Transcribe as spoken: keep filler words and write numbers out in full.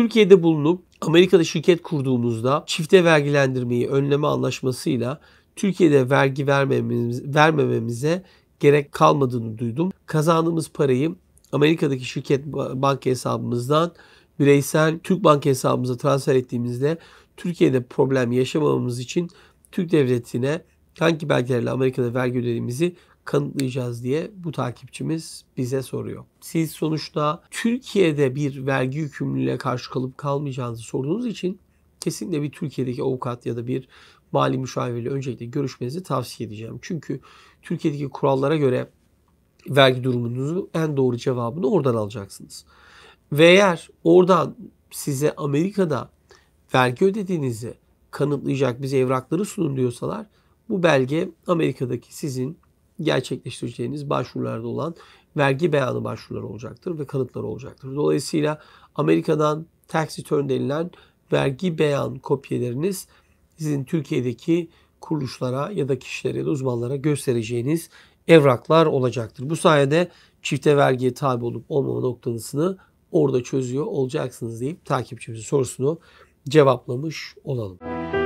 Türkiye'de bulunup Amerika'da şirket kurduğumuzda çifte vergilendirmeyi önleme anlaşmasıyla Türkiye'de vergi vermememiz, vermememize gerek kalmadığını duydum. Kazandığımız parayı Amerika'daki şirket banka hesabımızdan bireysel Türk banka hesabımıza transfer ettiğimizde Türkiye'de problem yaşamamamız için Türk devletine hangi belgelerle Amerika'da vergi ödediğimizi kanıtlayacağız diye bu takipçimiz bize soruyor. Siz sonuçta Türkiye'de bir vergi yükümlülüğüne karşı kalıp kalmayacağınızı sorduğunuz için kesinlikle bir Türkiye'deki avukat ya da bir mali müşavirle öncelikle görüşmenizi tavsiye edeceğim. Çünkü Türkiye'deki kurallara göre vergi durumunuzun en doğru cevabını oradan alacaksınız. Ve eğer oradan size Amerika'da vergi ödediğinizi kanıtlayacak bize evrakları sunun diyorsalar, bu belge Amerika'daki sizin gerçekleştireceğiniz başvurularda olan vergi beyanı başvuruları olacaktır ve kanıtları olacaktır. Dolayısıyla Amerika'dan tax return denilen vergi beyan kopyalarınız sizin Türkiye'deki kuruluşlara ya da kişilere ya da uzmanlara göstereceğiniz evraklar olacaktır. Bu sayede çifte vergiye tabi olup olmama noktasını orada çözüyor olacaksınız deyip takipçimizin sorusunu cevaplamış olalım.